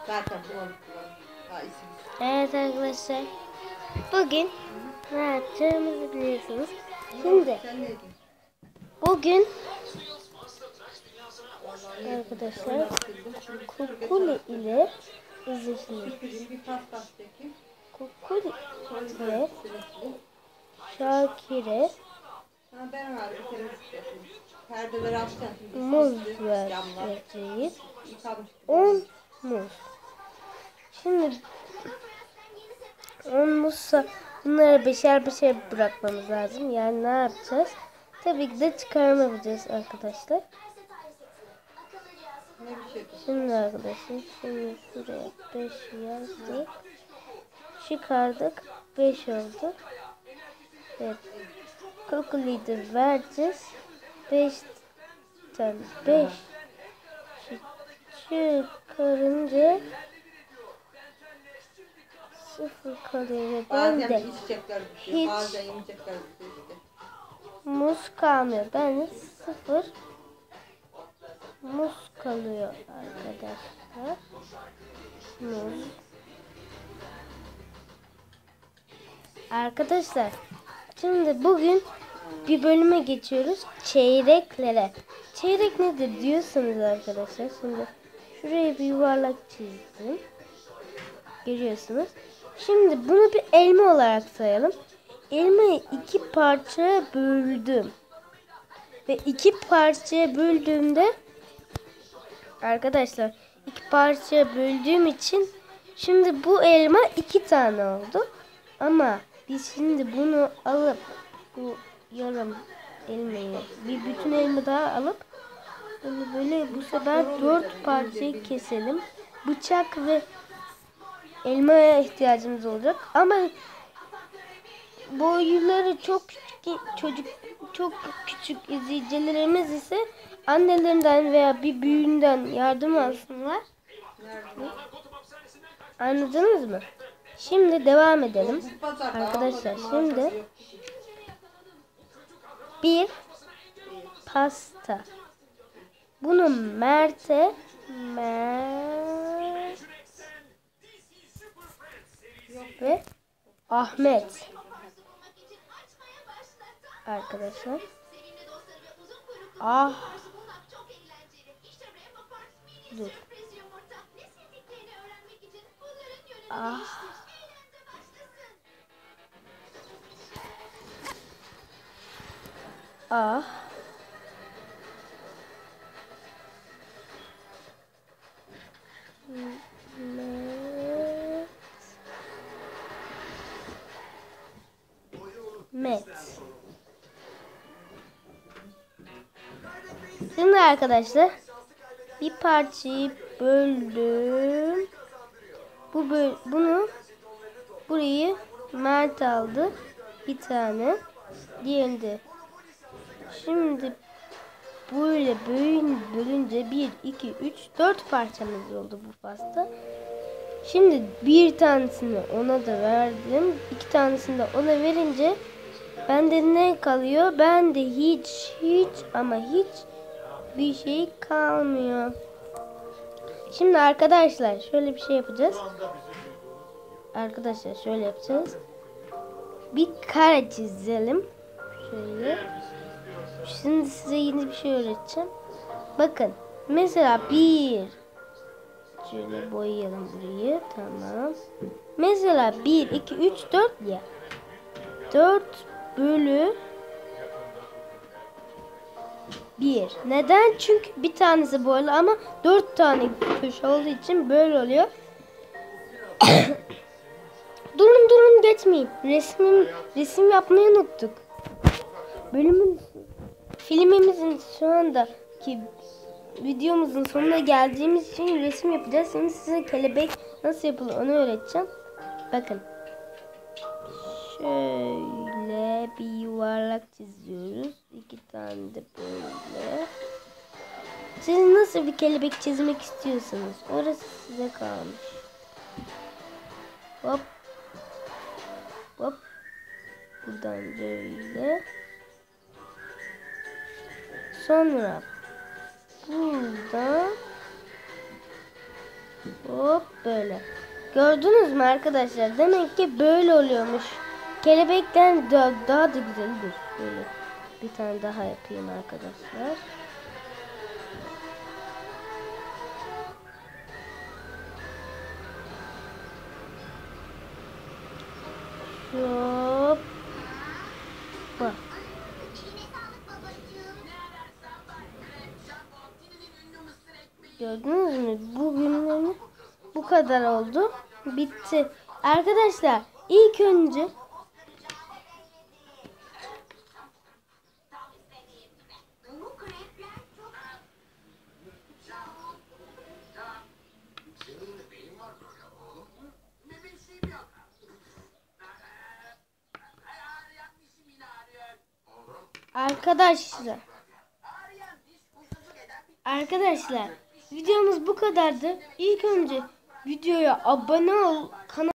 Zaten bulanık. Daha isim. Evet arkadaşlar. Bugün ne yapacağımızı biliyorsunuz. Şimdi Sen ne diyorsun? bugün Vallahi ne arkadaşlar diyorsun? Şimdi Kukuli ile izleyiciler. bir paspas çekeyim. Kukuli Sonra ile sürekli. Şakir'e Ha, ben var bir kere yapayım. Perdeleri açacağım şimdi. muz Sisli camlar. vereceğiz. Yıkamış. 10 muz. Şimdi 10 muzsa bunları beşer beşer bırakmamız lazım. Yani ne yapacağız? Tabii ki de çıkarma yapacağız arkadaşlar. Ne bir şey yapayım. Şimdi arkadaşlar şimdi şuraya 5 yazdık. Çıkardık. 5 oldu. Evet. Calculator vereceğiz. 5 tane 5 çıkarınca 0 kalıyor. Ben Bazen de içecekler hiç bitiyor. Bazen yiyecekler bitiyor işte. muz kalmıyor. Ben de 0 muz kalıyor arkadaşlar. Muz. Arkadaşlar şimdi bugün bir bölüme geçiyoruz. Çeyreklere. Çeyrek nedir diyorsunuz arkadaşlar. Şimdi şuraya bir yuvarlak çizdim. Görüyorsunuz. Şimdi bunu bir elma olarak sayalım. Elmayı iki parçaya böldüm. Ve iki parçaya böldüğümde arkadaşlar iki parçaya böldüğüm için şimdi bu elma 2 tane oldu. Ama biz şimdi bunu alıp bu yarım elmayı bir bütün elma daha alıp bunu böyle bu sefer 4 parçaya keselim. Bıçak ve elmaya ihtiyacımız olacak. Ama boyları çok küçük çok küçük izleyicilerimiz ise annelerinden veya bir büyüğünden yardım alsınlar. Anladınız mı? Şimdi devam edelim. Arkadaşlar şimdi bir pasta. Bunu Mert ve Ahmet arkadaşlar. Dur. Ah. Ah. Met. Şimdi arkadaşlar bir parçayı böldüm. Bunu burayı Mert aldı. Bir tane. Diğerini de. Şimdi böyle bölünce 1, 2, 3, 4 parçamız oldu bu pasta. Şimdi bir tanesini ona da verdim. 2 tanesini de ona verince bende ne kalıyor? Bende hiç ama hiç bir şey kalmıyor. Şimdi arkadaşlar şöyle bir şey yapacağız. Arkadaşlar şöyle yapacağız. Bir kare çizelim. Şöyle. Şimdi size yeni bir şey öğreteceğim. Bakın. Mesela şöyle boyayalım burayı. Tamam. Mesela 1, 2, 3, 4 ya. 4 bölü 1. Neden? Çünkü bir tanesi böyle ama 4 tane köşe olduğu için böyle oluyor. Durun geçmeyin. Resim yapmayı unuttuk. Filmimizin şu andaki videomuzun sonuna geldiğimiz için resim yapacağız. Şimdi size kelebek nasıl yapılır onu öğreteceğim. Bakın. Şöyle bir yuvarlak çiziyoruz. 2 tane de böyle. Siz nasıl bir kelebek çizmek istiyorsanız orası size kalmış. Hop. Hop. Buradan böyle. Sonra burada Hop böyle. Gördünüz mü arkadaşlar? Demek ki böyle oluyormuş. Kelebekten daha da güzeldir. Böyle bir tane daha yapayım arkadaşlar. Hop. Bak. Gördünüz mü? Bugünlerin bu kadar oldu. Bitti. Arkadaşlar ilk önce Arkadaşlar videomuz bu kadardı. İlk önce videoya abone ol, kanala